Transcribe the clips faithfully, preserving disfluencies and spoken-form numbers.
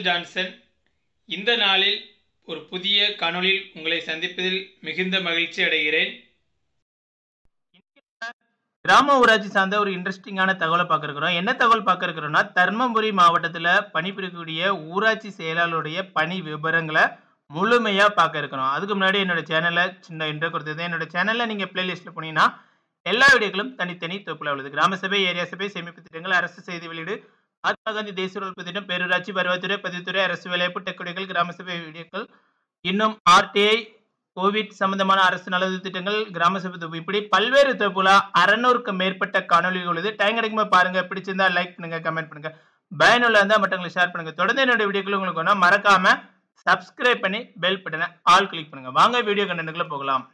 Michael Johnson. இந்த நாளில் ஒரு புதிய காணொளியில் உங்களை சந்திப்பதில் மிகுந்த மகிழ்ச்சி அடைகிறேன். கிராம ஊராட்சி சார்ந்த ஒரு இன்ட்ரெஸ்டிங்கான தகவலை பார்க்க இருக்கிறோம். என்ன தகவல் பார்க்க இருக்கிறோம்னா, தர்மபுரி மாவட்டத்தில் பணிபுரியக்கூடிய ஊராட்சி செயலாளருடைய பணி விவரங்களை முழுமையா பார்க்க இருக்கிறோம். அதுக்கு முன்னாடி என்னோட சேனலை சின்ன இன்ட்ரோ கொடுத்தது. என்னோட சேனல்ல நீங்க பிளேலிஸ்ட்ல போனீங்கன்னா எல்லா வீடியோக்களும் தனித்தனி தொகுப்புல உள்ளது. கிராம சபை, ஏரியா சபை, சேமிப்பு திட்டங்கள், அரசு செய்தி வெளியீடு, மகாத்மா காந்தி தேசிய உழைப்பு திட்டம், பேரூராட்சி, வருவாய்த்துறை, பதிவுத்துறை, அரசு வேலைவாய்ப்பு, டெக்குடிகள், கிராம சபை வீடியோக்கள், இன்னும் ஆர்டிஐ, கோவிட் சம்பந்தமான அரசு நலவு திட்டங்கள், கிராம சபை தொகுப்பு, இப்படி பல்வேறு தொகுப்புல அறுநூறுக்கும் மேற்பட்ட காணொலிகள் உள்ளது. டைம் கிடைக்கும்போது பாருங்க. பிடிச்சிருந்தா லைக் பண்ணுங்க, கமெண்ட் பண்ணுங்க, பயனுள்ள இருந்தா மற்றவங்களுக்கு ஷேர் பண்ணுங்க. தொடர்ந்து என்னோட வீடியோக்கள் உங்களுக்கு வேணும் மறக்காம சப்ஸ்கிரைப் பண்ணி பெல் பட்டனை ஆல் கிளிக் பண்ணுங்க. வாங்க வீடியோ கண்டென்ட்குள்ள போகலாம்.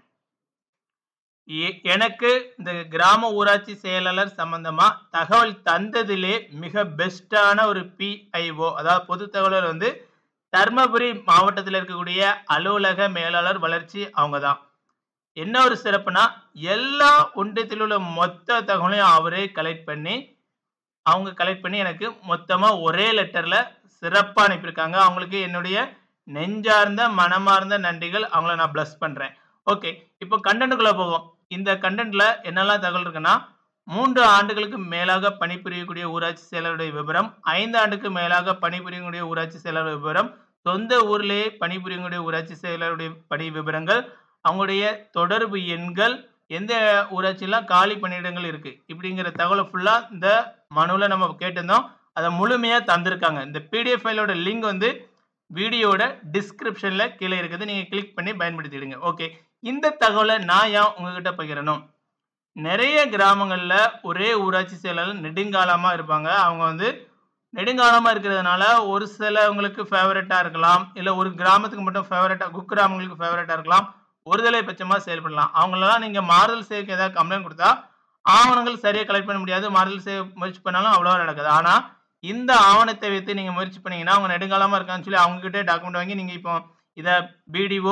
எனக்கு இந்த கிராம ஊராட்சி செயலாளர் சம்பந்தமா தகவல் தந்ததிலே மிக பெஸ்டான ஒரு பிஐஓ, அதாவது பொது தகவலர் வந்து தர்மபுரி மாவட்டத்தில் இருக்கக்கூடிய அலுவலக மேலாளர் வளர்ச்சி அவங்க தான். என்ன ஒரு சிறப்புனா, எல்லா ஒன்றியத்தில் உள்ள மொத்த தகவலையும் அவரே கலெக்ட் பண்ணி அவங்க கலெக்ட் பண்ணி எனக்கு மொத்தமா ஒரே லெட்டர்ல சிறப்பா அனுப்பியிருக்காங்க. அவங்களுக்கு என்னுடைய நெஞ்சார்ந்த மனமார்ந்த நன்றிகள். அவங்கள நான் பிளஸ் பண்றேன். ஓகே, இப்போ கண்டென்ட்குள்ள போவோம். இந்த கண்டென்ட்ல என்னெல்லாம் தகவல் இருக்குன்னா, மூன்று ஆண்டுகளுக்கு மேலாக பணிபுரியக்கூடிய ஊராட்சி செயலருடைய விவரம், ஐந்து ஆண்டுக்கு மேலாக பணிபுரியக்கூடிய ஊராட்சி செயலர் விவரம், சொந்த ஊர்லேயே பணிபுரியக்கூடிய ஊராட்சி செயலருடைய பணி விவரங்கள், அவங்களுடைய தொடர்பு எண்கள், எந்த ஊராட்சியெல்லாம் காலி பணியிடங்கள் இருக்கு, இப்படிங்கிற தகவலை ஃபுல்லா இந்த மனுவில் நம்ம கேட்டிருந்தோம். அதை முழுமையா தந்திருக்காங்க. இந்த பிடிஎஃப் ஃபைலோட லிங்க் வந்து வீடியோட டிஸ்கிரிப்ஷன்ல கீழே இருக்குது. நீங்க கிளிக் பண்ணி பயன்படுத்திடுங்க. ஓகே, இந்த தகவலை நான் ஏன் உங்ககிட்ட பகிரணும்? நிறைய கிராமங்கள்ல ஒரே ஊராட்சி செயலாளர் நெடுங்காலமா இருப்பாங்க. அவங்க வந்து நெடுங்காலமா இருக்கிறதுனால ஒரு சிலவங்களுக்கு ஃபேவரட்டா இருக்கலாம், இல்ல ஒரு கிராமத்துக்கு மட்டும் ஃபேவரட்டா, குக்கிராமங்களுக்கு ஃபேவரட்டா இருக்கலாம், ஒருதலை பட்சமா செயல்படலாம். அவங்களெல்லாம் நீங்க மாறுதல் செய்ய ஏதாவது கம்ப்ளைண்ட் கொடுத்தா ஆவணங்கள் சரியா கலெக்ட் பண்ண முடியாது. மாறுதல் செய்ய முயற்சி பண்ணாலும் அவ்வளவா நடக்குது. ஆனா இந்த ஆவணத்தை வைத்து நீங்க முயற்சி பண்ணீங்கன்னா, அவங்க நெடுங்காலமா இருக்கான்னு சொல்லி அவங்க கிட்டே டாக்குமெண்ட் வாங்கி நீங்க இப்போ இதை பிடிஓ,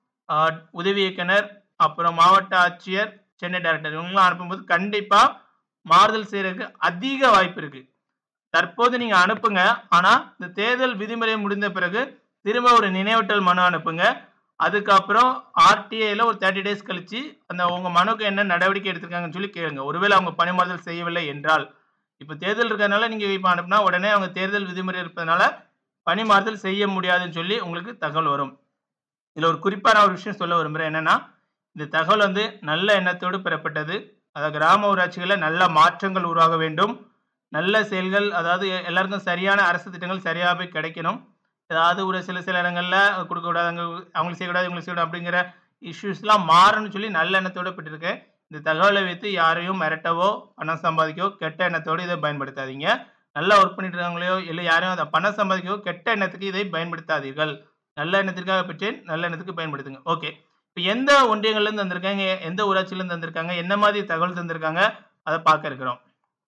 உதவி இயக்குனர், அப்புறம் மாவட்ட ஆட்சியர், சென்னை டைரக்டர் இவங்களாம் அனுப்பும்போது கண்டிப்பா மாறுதல் செய்யறதுக்கு அதிக வாய்ப்பு இருக்கு. தற்போது நீங்க அனுப்புங்க. ஆனா இந்த தேர்தல் விதிமுறை முடிந்த பிறகு திரும்ப ஒரு நினைவூட்டல் மனு அனுப்புங்க. அதுக்கப்புறம் ஆர்டிஐல ஒரு தேர்ட்டி டேஸ் கழிச்சு அந்த உங்க மனுக்கு என்ன நடவடிக்கை எடுத்திருக்காங்கன்னு சொல்லி கேளுங்க. ஒருவேளை அவங்க பணி மாறுதல் செய்யவில்லை என்றால், இப்ப தேர்தல் இருக்கிறதுனால நீங்க இப்ப அனுப்புனா உடனே அவங்க தேர்தல் விதிமுறை இருப்பதனால பணி மாறுதல் செய்ய முடியாதுன்னு சொல்லி உங்களுக்கு தகவல் வரும். இதுல ஒரு குறிப்பான ஒரு விஷயம் சொல்ல விரும்புறேன். என்னன்னா, இந்த தகவல் வந்து நல்ல எண்ணத்தோடு பெறப்பட்டது. அதாவது கிராம ஊராட்சிகளில் நல்ல மாற்றங்கள் உருவாக வேண்டும், நல்ல செயல்கள், அதாவது எல்லாருக்கும் சரியான அரசு திட்டங்கள் சரியாக போய் கிடைக்கணும். ஏதாவது ஒரு சில சில இடங்கள்ல கொடுக்கக்கூடாது, அங்கே அவங்களுக்கு செய்யக்கூடாது, இவங்களுக்கு செய்யக்கூடாது அப்படிங்கிற இஷ்யூஸ்லாம் மாறணும்னு சொல்லி நல்ல எண்ணத்தோடு பெற்றிருக்கேன். இந்த தகவலை வைத்து யாரையும் மிரட்டவோ பணம் சம்பாதிக்கவோ கெட்ட எண்ணத்தோடு இதை பயன்படுத்தாதீங்க. நல்லா ஒர்க் பண்ணிட்டு இருக்காங்களையோ இல்லை யாரையும் அதை பணம் சம்பாதிக்கவோ கெட்ட எண்ணத்துக்கு இதை பயன்படுத்தாதீர்கள். நல்ல எண்ணத்திற்காக பெற்றேன், நல்ல எண்ணத்துக்கு பயன்படுத்துங்க. ஓகே, இப்போ எந்த ஒன்றியங்கள்லேருந்து தந்திருக்காங்க, எந்த ஊராட்சியிலேருந்து தந்திருக்காங்க, என்ன மாதிரி தகவல் தந்திருக்காங்க, அதை பார்க்க இருக்கிறோம்.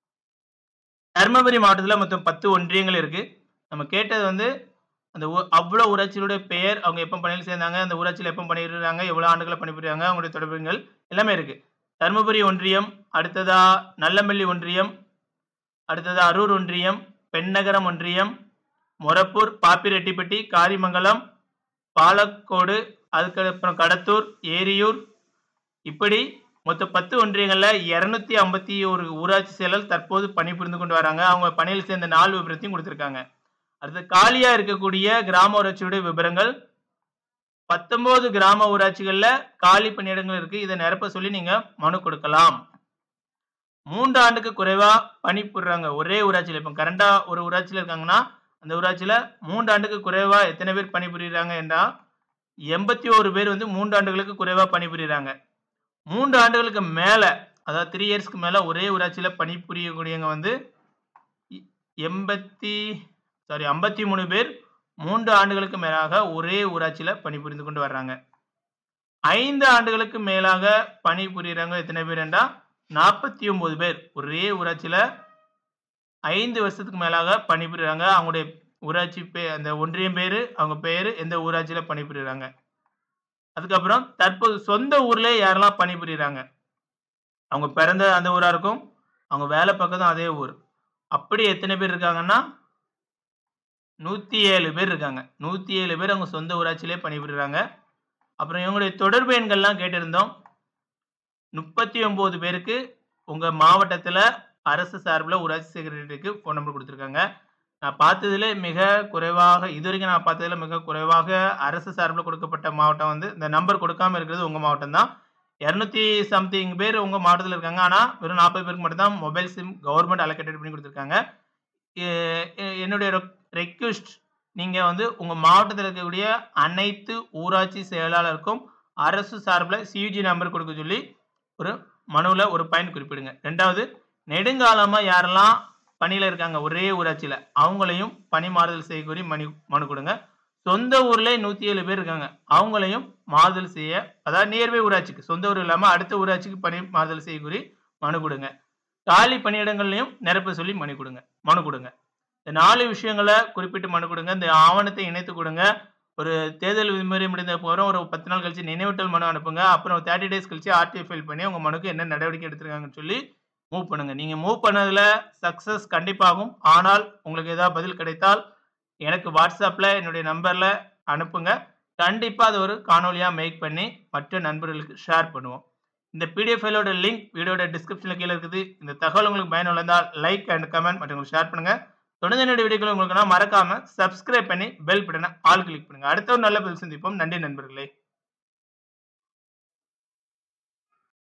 தர்மபுரி மாவட்டத்தில் மொத்தம் பத்து ஒன்றியங்கள் இருக்கு. நம்ம கேட்டது வந்து அந்த அவ்வளோ ஊராட்சிகளுடைய பெயர், அவங்க எப்போ பணியில் சேர்ந்தாங்க, அந்த ஊராட்சியில் எப்போ பணிபுரிறாங்க, எவ்வளோ ஆண்டுகளை பணிபுரிறாங்க, அவங்களுடைய தொடர்புகள் எல்லாமே இருக்கு. தர்மபுரி ஒன்றியம், அடுத்ததா நல்லமல்லி ஒன்றியம், அடுத்ததா அரூர் ஒன்றியம், பெண்ணகரம் ஒன்றியம், மொரப்பூர், பாப்பிரெட்டிப்பட்டி, காரிமங்கலம், பாலக்கோடு, அதுக்கப்புறம் கடத்தூர், ஏரியூர், இப்படி மொத்தம் பத்து ஒன்றியங்கள்ல இருநூத்தி ஐம்பத்தி ஒரு ஊராட்சி செயலர் தற்போது பணிபுரிந்து கொண்டு வராங்க. அவங்க பணியில் சேர்ந்த நாலு விபரத்தையும் கொடுத்திருக்காங்க. அடுத்து காலியா இருக்கக்கூடிய கிராம ஊராட்சியுடைய விவரங்கள், பத்தொன்பது கிராம ஊராட்சிகள்ல காலி பணியிடங்கள் இருக்கு. இதை நிரப்ப சொல்லி நீங்க மனு கொடுக்கலாம். மூன்று ஆண்டுக்கு குறைவா பணிபுரிறாங்க ஒரே ஊராட்சியில. இப்போ கரண்டா ஒரு ஊராட்சியில இருக்காங்கன்னா அந்த ஊராட்சியில மூன்று ஆண்டுக்கு குறைவா எத்தனை பேர் பணிபுரிறாங்க என்றால் எண்பத்தி ஒரு பேர் வந்து மூன்று ஆண்டுகளுக்கு குறைவா பணிபுரிறாங்க. மூன்று ஆண்டுகளுக்கு மேல, அதாவது த்ரீ இயர்ஸ்க்கு மேல ஒரே ஊராட்சியில பணிபுரியக்கூடியவங்க வந்து எண்பத்தி சாரி ஐம்பத்தி மூணு பேர் மூன்று ஆண்டுகளுக்கு மேலாக ஒரே ஊராட்சியில பணிபுரிந்து கொண்டு வர்றாங்க. ஐந்து ஆண்டுகளுக்கு மேலாக பணிபுரியறவங்க எத்தனை பேர் என்றா நாற்பத்தி ஒன்பது பேர் ஒரே ஊராட்சியில ஐந்து வருஷத்துக்கு மேலாக பணிபுரிறாங்க. அவங்களுடைய ஊராட்சி பே அந்த ஒன்றியம் பேரு, அவங்க பேரு, எந்த ஊராட்சியில பணிபுரிறாங்க. அதுக்கப்புறம் தற்போது சொந்த ஊர்லயே யாரெல்லாம் பணிபுரிறாங்க, அவங்க பிறந்த அந்த ஊரா இருக்கும், அவங்க வேலை பார்க்கறதும் அதே ஊர், அப்படி எத்தனை பேர் இருக்காங்கன்னா நூற்றி ஏழு பேர் இருக்காங்க. நூற்றி ஏழு பேர் அவங்க சொந்த ஊராட்சியிலே பணிபுரிகிறாங்க. அப்புறம் இவங்களுடைய தொடர்பு எண்கள்லாம் கேட்டிருந்தோம். முப்பத்தி ஒன்பது பேருக்கு உங்கள் மாவட்டத்தில் அரசு சார்பில் ஊராட்சி செக்ரட்டரிக்கு ஃபோன் நம்பர் கொடுத்துருக்காங்க. நான் பார்த்ததிலே மிக குறைவாக இதுவரைக்கும் நான் பார்த்ததில் மிக குறைவாக அரசு சார்பில் கொடுக்கப்பட்ட மாவட்டம் வந்து இந்த நம்பர் கொடுக்காமல் இருக்கிறது உங்கள் மாவட்டம் தான். இரநூத்தி சம்திங் பேர் உங்கள் மாவட்டத்தில் இருக்காங்க. ஆனால் வெறும் நாற்பது பேருக்கு மட்டும்தான் மொபைல் சிம் கவர்மெண்ட் அலோகேட்டட் பண்ணி கொடுத்துருக்காங்க. என்னுடைய ரெக்வெஸ்ட், நீங்கள் வந்து உங்கள் மாவட்டத்தில் இருக்கக்கூடிய அனைத்து ஊராட்சி செயலாளருக்கும் அரசு சார்பில் சியூஜி நம்பர் கொடுக்க சொல்லி ஒரு மனுவில் ஒரு பாயிண்ட் குறிப்பிடுங்க. ரெண்டாவது, நெடுங்காலமாக யாரெல்லாம் பணியில் இருக்காங்க ஒரே ஊராட்சியில் அவங்களையும் பணி மாறுதல் செய்ய கோரி மனு மனு கொடுங்க. சொந்த ஊர்ல நூற்றி ஏழு பேர் இருக்காங்க, அவங்களையும் மாறுதல் செய்ய, அதாவது நியர்பை ஊராட்சிக்கு, சொந்த ஊர் இல்லாமல் அடுத்த ஊராட்சிக்கு பணி மாறுதல் செய்ய கோரி மனு கொடுங்க. காலி பணியிடங்கள்லையும் நிரப்ப சொல்லி மனு கொடுங்க மனு கொடுங்க. இந்த நாலு விஷயங்களை குறிப்பிட்டு மனு கொடுங்க. இந்த ஆவணத்தை இணைத்து கொடுங்க. ஒரு தேர்தல் விதிமுறை முடிந்த போகிறோம் ஒரு பத்து நாள் கழிச்சு நினைவூட்டல் மனு அனுப்புங்க. அப்புறம் தேர்ட்டி டேஸ் கழிச்சு ஆர்டிஐ ஃபைல் பண்ணி உங்கள் மனுக்கு என்ன நடவடிக்கை எடுத்துருக்காங்கன்னு சொல்லி மூவ் பண்ணுங்க. நீங்கள் மூவ் பண்ணதில் சக்ஸஸ் கண்டிப்பாகும். ஆனால் உங்களுக்கு ஏதாவது பதில் கிடைத்தால் எனக்கு வாட்ஸ்அப்பில் என்னுடைய நம்பரில் அனுப்புங்க. கண்டிப்பாக அதை ஒரு காணொலியாக மேக் பண்ணி மற்ற நண்பர்களுக்கு ஷேர் பண்ணுவோம். இந்த பிடிஎஃப் ஃபைலோட லிங்க் வீடியோட டிஸ்கிரிப்ஷனில் கீழே இருக்குது. இந்த தகவல் உங்களுக்கு பயனுள்ளதால் லைக் அண்ட் கமெண்ட் மற்றும் ஷேர் பண்ணுங்கள். தொடர்ந்து என்னுடைய வீடியோக்கள் உங்களுக்கு மறக்காமல் சப்ஸ்கிரைப் பண்ணி பெல் பட்டனை ஆல் கிளிக் பண்ணுங்கள். அடுத்த ஒரு நல்ல பதில் சந்திப்போம். நன்றி நண்பர்களே.